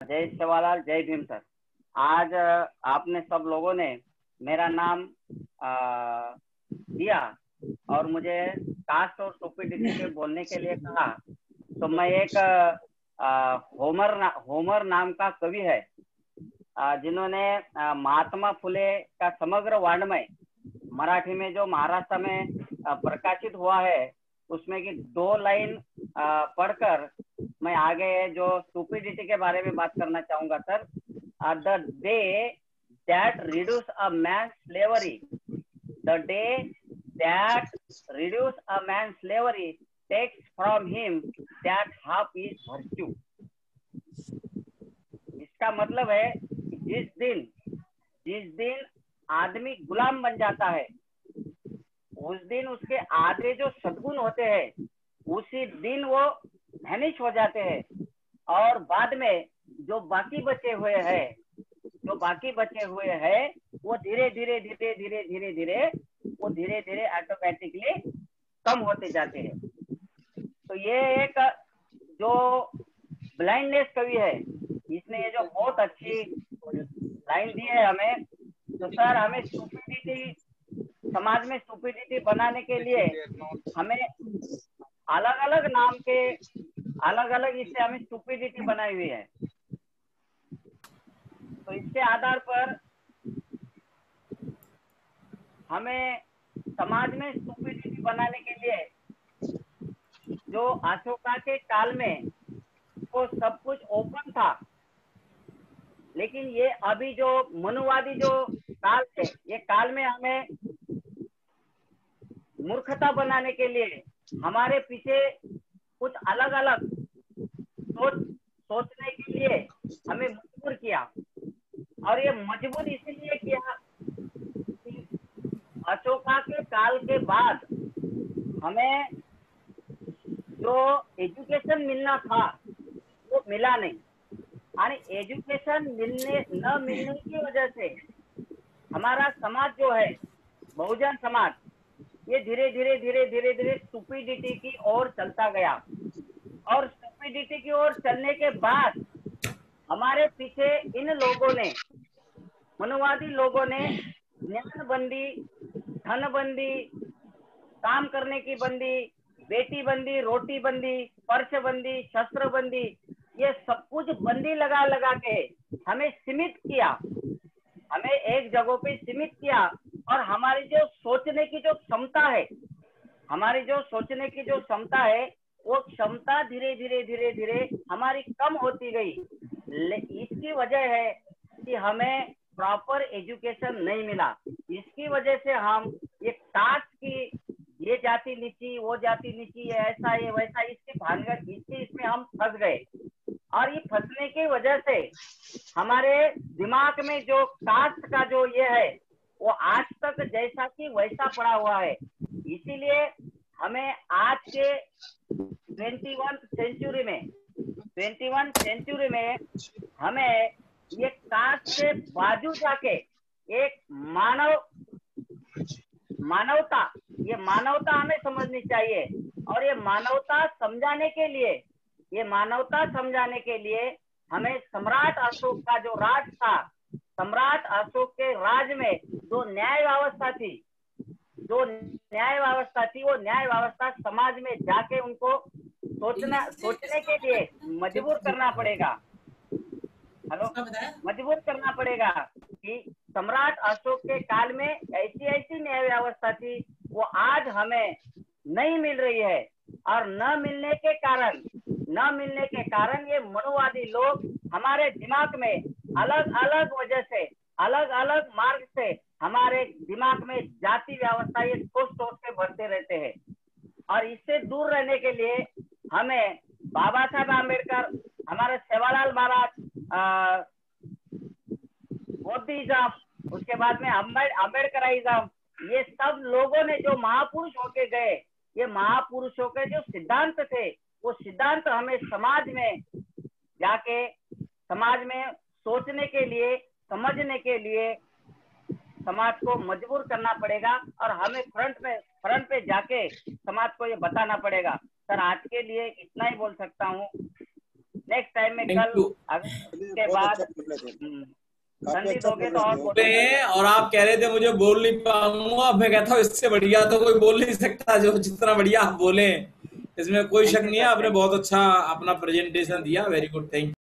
जय सेवालाल, जय भीम सर। आज आपने सब लोगों ने मेरा नाम दिया और मुझे कास्ट और स्टुपिडिटी पे बोलने के लिए कहा, तो मैं एक होमर नाम का कवि है, जिन्होंने महात्मा फुले का समग्र वाङ्मय मराठी में जो महाराष्ट्र में प्रकाशित हुआ है, उसमें की 2 लाइन पढ़कर मैं आगे जो स्टुपिडिटी के बारे में बात करना चाहूंगा sir. The day that reduce a man slavery, the day that reduce a man slavery takes from him that half is virtue. इसका मतलब है जिस दिन आदमी गुलाम बन जाता है, उस दिन उसके आधे जो सद्गुण होते हैं उसी दिन वो वैनिश हो जाते हैं, और बाद में जो बाकी बचे हुए हैं वो धीरे धीरे ऑटोमेटिकली कम होते जाते हैं। तो ये एक जो ब्लाइंडनेस कवि है, इसने ये जो बहुत अच्छी लाइन दी है हमें। तो सर, हमें स्टुपिडिटी, समाज में स्टुपिडिटी बनाने के लिए हमें अलग अलग नाम के अलग अलग इससे हमें स्टुपिडिटी बनाई हुई है। तो इसके आधार पर हमें समाज में स्टुपिडिटी बनाने के लिए जो अशोका के काल में वो सब कुछ ओपन था, लेकिन ये अभी जो मनुवादी जो काल है, ये काल में हमें मूर्खता बनाने के लिए हमारे पीछे कुछ अलग अलग सोचने के लिए हमें मजबूर किया। और ये मजबूर इसलिए किया कि अशोका के काल के बाद हमें जो एजुकेशन मिलना था वो मिला नहीं, और एजुकेशन न मिलने की वजह से हमारा समाज जो है, बहुजन समाज, ये धीरे धीरे स्टुपिडिटी की ओर चलता गया। और स्टुपिडिटी की ओर चलने के बाद हमारे पीछे इन लोगों ने, मनुवादी लोगों ने, ज्ञानबंदी, धनबंदी, काम करने की बंदी, बेटी बंदी, रोटी बंदी, पर्श बंदी, शस्त्र बंदी, ये सब कुछ बंदी लगा लगा के हमें सीमित किया, हमें एक जगह पे सीमित किया। और हमारी जो सोचने की जो क्षमता है, वो क्षमता धीरे धीरे हमारी कम होती गई। इसकी वजह है कि हमें प्रॉपर एजुकेशन नहीं मिला। इसकी वजह से हम ये कास्ट की, ये जाति नीची, वो जाति नीची, ये ऐसा ये वैसा, इसकी भानगढ़, इसमें हम फंस गए। और ये फंसने की वजह से हमारे दिमाग में जो कास्ट का जो ये है वो आज तक जैसा कि वैसा पड़ा हुआ है। इसीलिए हमें आज के 21 सेंचुरी में हमें ये कास्ट से बाजू जाके एक मानवता हमें समझनी चाहिए। और ये मानवता समझाने के लिए हमें सम्राट अशोक का जो राज था, सम्राट अशोक के राज में जो न्याय व्यवस्था थी, वो न्याय व्यवस्था समाज में जाके उनको सोचने के लिए मजबूर करना पड़ेगा। मजबूर करना पड़ेगा कि सम्राट अशोक के काल में ऐसी न्याय व्यवस्था थी, वो आज हमें नहीं मिल रही है। और न मिलने के कारण ये मनुवादी लोग हमारे दिमाग में अलग अलग वजह से, अलग अलग मार्ग से हमारे दिमाग में जाति व्यवस्था ये सोच के भरते रहते हैं। और इससे दूर रहने के लिए हमें बाबा साहब आम्बेडकर, हमारे सेवालाल महाराज, बौद्धिज्म, उसके बाद में अम्बेडकराइज्म, ये सब लोगों ने जो महापुरुष होके गए, ये महापुरुषों के जो सिद्धांत थे, वो सिद्धांत हमें समाज में जाके, समाज में सोचने के लिए, समझने के लिए समाज को मजबूर करना पड़ेगा। और हमें फ्रंट पे जाके समाज को ये बताना पड़ेगा। सर, आज के लिए इतना ही बोल सकता हूँ। नेक्स्ट टाइम में थैंक कल यू। अगर उसके बहुत बाद अच्छा बोल रहे थे, काफी संधि अच्छा दोगे बोल तो और रहे थे। बोले बोलूंगा। हैं और आप कह रहे थे मुझे बोल नहीं पाऊंगा, मैं कहता हूँ इससे बढ़िया तो कोई बोल नहीं सकता जो जितना बढ़िया आप बोले, इसमें कोई थैंक शक यू नहीं है। सर, आपने थैंक बहुत अच्छा अपना प्रेजेंटेशन दिया, वेरी गुड, थैंक यू।